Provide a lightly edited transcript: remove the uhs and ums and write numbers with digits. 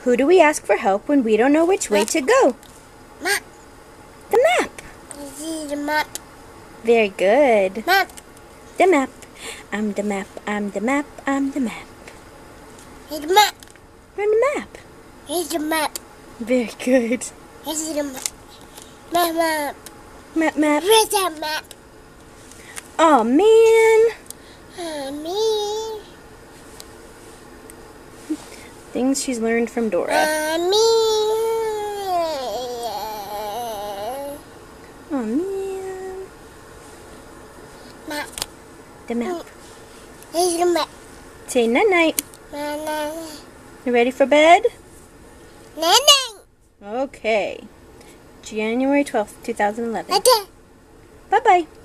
Who do we ask for help when we don't know which way to go? Map. The map. This is the map. Very good. Map. The map. I'm the map. I'm the map. I'm the map. Here's the map. We're on the map. Here's the map. Very good. Here's the map. Map, map. Map, map. Where's that map? Oh, man. Me. Things she's learned from Dora. Me. Oh, man. Map. The map. Here's the map. Say night-night. Night. You ready for bed? Night. Okay. January 12th, 2011. Okay. Bye-bye.